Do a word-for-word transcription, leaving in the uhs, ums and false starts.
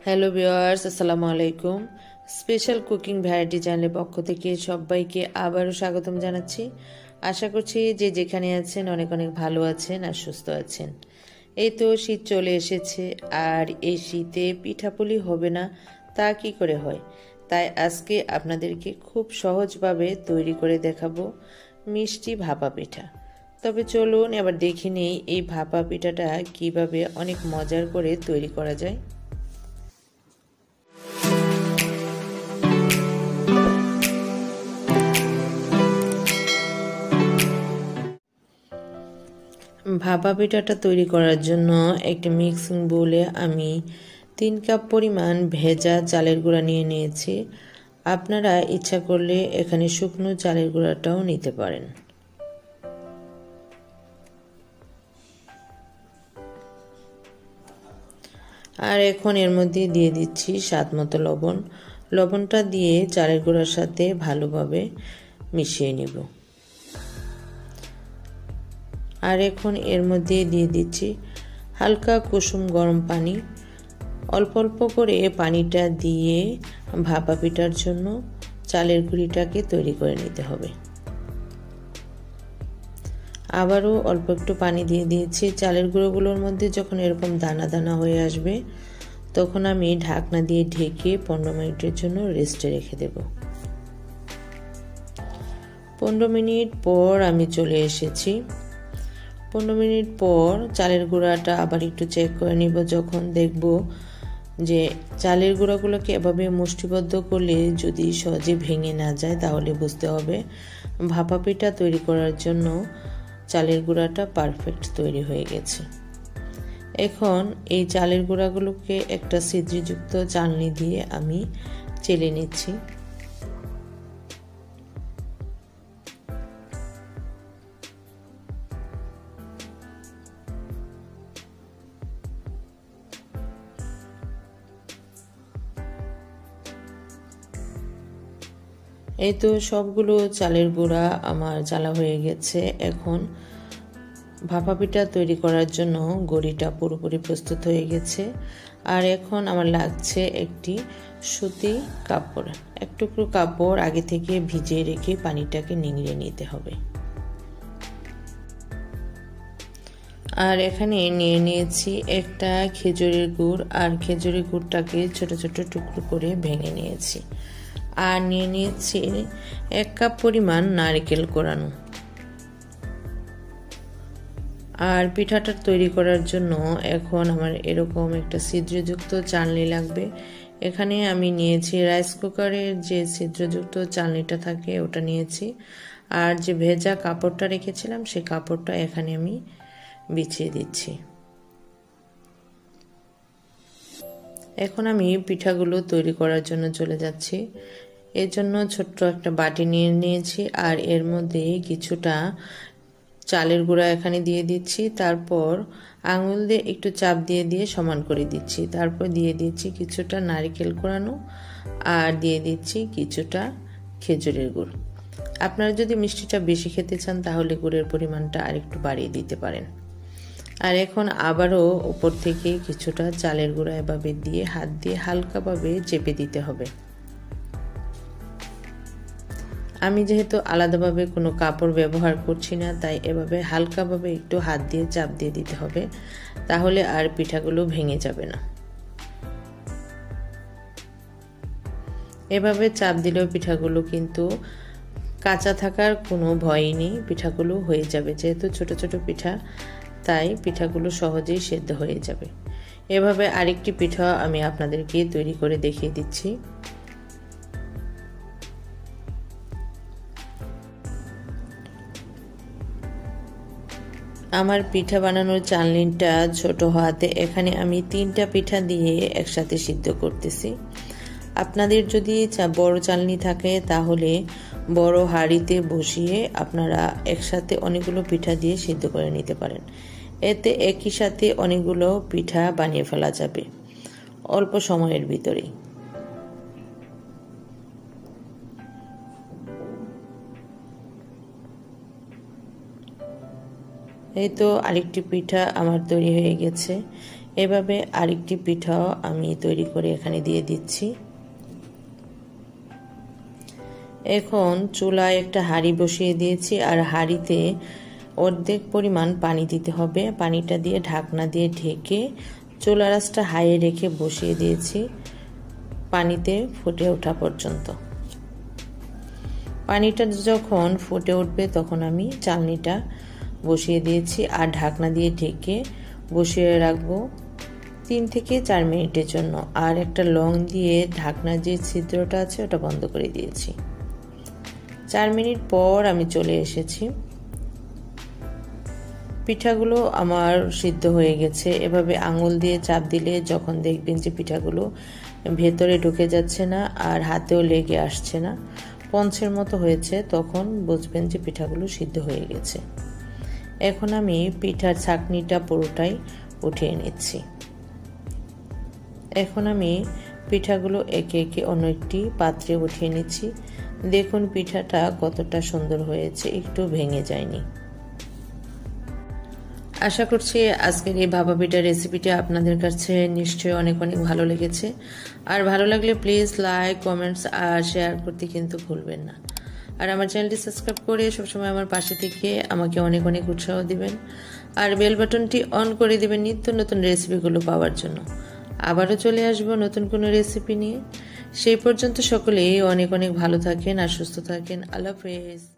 Hello viewers, আসসালামু আলাইকুম। Special cooking variety চ্যানেলের পক্ষ থেকে সবাইকে আবারও স্বাগতম জানাচ্ছি। আশা করছি যে যেখানে আছেন অনেক অনেক ভালো আছেন আর সুস্থ আছেন। এই তো শীত চলে এসেছে, আর এই শীতে পিঠাপুলি হবে না তা কি করে হয়? তাই আজকে আপনাদেরকে খুব সহজভাবে তৈরি করে দেখাবো মিষ্টি ভাপা পিঠা। তবে চলুন এবার দেখে নেই এই ভাপা পিঠাটা কিভাবে অনেক মজার করে তৈরি করা যায়। ভাপা পিঠাটা তৈরি করার জন্য একটা মিক্সিং বোলে আমি তিন কাপ পরিমাণ ভেজা চালের গুঁড়া নিয়ে নিয়েছি। আপনারা ইচ্ছা করলে এখানে শুকনো চালের গুঁড়াটাও নিতে পারেন। আর এখন এর মধ্যে দিয়ে দিচ্ছি স্বাদ মতো লবণ। লবণটা দিয়ে চালের গুঁড়ার সাথে ভালোভাবে মিশিয়ে নিব। আর এখন এর মধ্যে দিয়ে দিচ্ছি হালকা কুসুম গরম পানি। অল্প অল্প করে পানিটা দিয়ে ভাপা পিঠার জন্য চালের গুঁড়িটাকে তৈরি করে নিতে হবে। আবারও অল্প একটু পানি দিয়ে দিয়েছি। চালের গুঁড়োগুলোর মধ্যে যখন এরকম দানা দানা হয়ে আসবে তখন আমি ঢাকনা দিয়ে ঢেকে পনেরো মিনিটের জন্য রেস্টে রেখে দেব। পনেরো মিনিট পর আমি চলে এসেছি। পনেরো মিনিট পর চালের গুঁড়াটা আবার একটু চেক করে নিব। যখন দেখব যে চালের গুঁড়াগুলোকে এভাবে মুষ্টিবদ্ধ করলে যদি সহজে ভেঙে না যায় তাহলে বুঝতে হবে ভাপা পিঠা তৈরি করার জন্য চালের গুঁড়াটা পারফেক্ট তৈরি হয়ে গেছে। এখন এই চালের গুঁড়াগুলোকে একটা ছিদ্রযুক্ত চালনি দিয়ে আমি চেলে নিচ্ছি। এই তো সবগুলো চালের গুঁড়া আমার জ্বালা হয়ে গেছে। এখন ভাপা পিঠা তৈরি করার জন্য গড়িটা পুরোপুরি প্রস্তুত হয়ে গেছে। আর এখন আমার লাগছে একটি সুতি কাপড়। এক টুকরো কাপড় আগে থেকে ভিজিয়ে রেখে পানিটাকে নিংড়ে নিতে হবে। আর এখানে নিয়ে নিয়েছি একটা খেজুরের গুড়, আর খেজুরের গুড়টাকে ছোট ছোট টুকরো করে ভেঙে নিয়েছি। আর নিয়ে নিয়েছি এক কাপ পরিমাণ নারকেল কোরানো। আর পিঠাটা তৈরি করার জন্য এখন আমার এরকম একটা ছিদ্রযুক্ত চালনি লাগবে। এখানে আমি নিয়েছি রাইস কুকারের যে ছিদ্রযুক্ত চালনিটা থাকে ওটা নিয়েছি। আর যে ভেজা কাপড়টা রেখেছিলাম সেই কাপড়টা এখানে আমি বিছিয়ে দিচ্ছি। এখন আমি পিঠাগুলো তৈরি করার জন্য চলে যাচ্ছি। এর জন্য ছোট্ট একটা বাটি নিয়ে নিয়েছি, আর এর মধ্যে কিছুটা চালের গুঁড়া এখানে দিয়ে দিচ্ছি। তারপর আঙুল দিয়ে একটু চাপ দিয়ে দিয়ে সমান করে দিচ্ছি। তারপর দিয়ে দিচ্ছি কিছুটা নারকেল কোরানো, আর দিয়ে দিচ্ছি কিছুটা খেজুরের গুড়। আপনারা যদি মিষ্টিটা বেশি খেতে চান তাহলে গুড়ের পরিমাণটা আরেকটু বাড়িয়ে দিতে পারেন। আর এখন আবারও উপর থেকে কিছুটা চালের গুঁড়া এভাবে দিয়ে হাত দিয়ে হালকাভাবে চেপে দিতে হবে। আমি যেহেতু আলাদাভাবে কোনো কাপড় ব্যবহার করছি না, তাই এভাবে হালকাভাবে একটু হাত দিয়ে চাপ দিয়ে দিতে হবে, তাহলে আর পিঠাগুলো ভেঙে যাবে না। এভাবে চাপ দিলেও পিঠাগুলো কিন্তু কাঁচা থাকার কোনো ভয়ই নেই, পিঠাগুলো হয়ে যাবে। যেহেতু ছোট ছোট পিঠা তাই পিঠাগুলো সহজেই সেদ্ধ হয়ে যাবে। এভাবে আরেকটি পিঠা আমি আপনাদেরকে তৈরি করে দেখিয়ে দিচ্ছি। আমার পিঠা বানানোর চালনিটা ছোট হওয়াতে এখানে আমি তিনটা পিঠা দিয়ে একসাথে সিদ্ধ করতেছি। আপনাদের যদি বড় চালনি থাকে তাহলে বড় হাঁড়িতে বসিয়ে আপনারা একসাথে অনেকগুলো পিঠা দিয়ে সিদ্ধ করে নিতে পারেন। এতে একই সাথে অনেকগুলো পিঠা বানিয়ে ফেলা যাবে অল্প সময়ের ভিতরেই। এই তো আরেকটি পিঠা আমার তৈরি হয়ে গেছে। এভাবে আরেকটি পিঠাও আমি তৈরি করে এখানে দিয়ে দিচ্ছি। এখন চুলায় একটা হাঁড়ি বসিয়ে দিয়েছি আর হাঁড়িতে অর্ধেক পরিমাণ পানি দিতে হবে। পানিটা দিয়ে ঢাকনা দিয়ে ঢেকে চুলা আঁচটা হাইয়ে রেখে বসিয়ে দিয়েছি পানিতে ফুটে ওঠা পর্যন্ত। পানিটা যখন ফুটে উঠবে তখন আমি চালনিটা বসিয়ে দিয়েছি আর ঢাকনা দিয়ে ঢেকে বসিয়ে রাখবো তিন থেকে চার মিনিটের জন্য। আর একটা লং দিয়ে ঢাকনার যে ছিদ্রটা আছে ওটা বন্ধ করে দিয়েছি। চার মিনিট পর আমি চলে এসেছি। পিঠাগুলো আমার সিদ্ধ হয়ে গেছে। এভাবে আঙুল দিয়ে চাপ দিলে যখন দেখবেন যে পিঠাগুলো ভেতরে ঢুকে যাচ্ছে না আর হাতেও লেগে আসছে না, পঞ্চের মতো হয়েছে, তখন বুঝবেন যে পিঠাগুলো সিদ্ধ হয়ে গেছে। এখন আমি পিঠার ছাঁকনিটা পুরোটাই উঠিয়ে নিচ্ছি। এখন আমি পিঠাগুলো একে একে অন্য একটি পাত্রে উঠিয়ে নিচ্ছি। দেখুন পিঠাটা কতটা সুন্দর হয়েছে, একটু ভেঙে যায়নি। আশা করছি আজকের এই ভাপা পিঠার রেসিপিটা আপনাদের কাছে নিশ্চয়ই অনেক অনেক ভালো লেগেছে। আর ভালো লাগলে প্লিজ লাইক, কমেন্টস আর শেয়ার করতে কিন্তু ভুলবেন না। আর আমার চ্যানেলটি সাবস্ক্রাইব করে সবসময় আমার পাশে থেকে আমাকে অনেক অনেক উৎসাহ দিবেন। আর বেল বাটনটি অন করে দিবেন নিত্য নতুন রেসিপিগুলো পাওয়ার জন্য। আবারও চলে আসবো নতুন কোনো রেসিপি নিয়ে। সেই পর্যন্ত সকলেই অনেক অনেক ভালো থাকেন আর সুস্থ থাকেন। আল্লাহ হাফেজ।